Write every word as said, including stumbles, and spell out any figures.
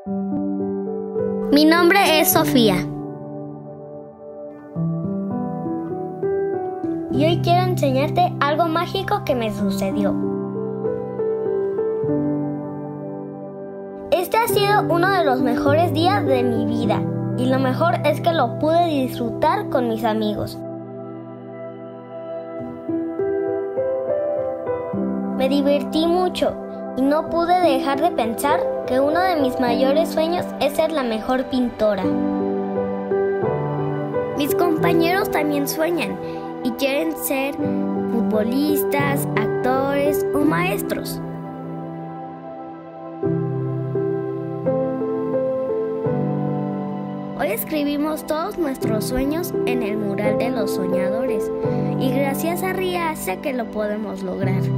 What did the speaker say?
Mi nombre es Sofía. Y hoy quiero enseñarte algo mágico que me sucedió. Este ha sido uno de los mejores días de mi vida. Y lo mejor es que lo pude disfrutar con mis amigos. Me divertí mucho y no pude dejar de pensar que uno de mis mayores sueños es ser la mejor pintora. Mis compañeros también sueñan y quieren ser futbolistas, actores o maestros. Hoy escribimos todos nuestros sueños en el mural de los soñadores y gracias a R I A sé que lo podemos lograr.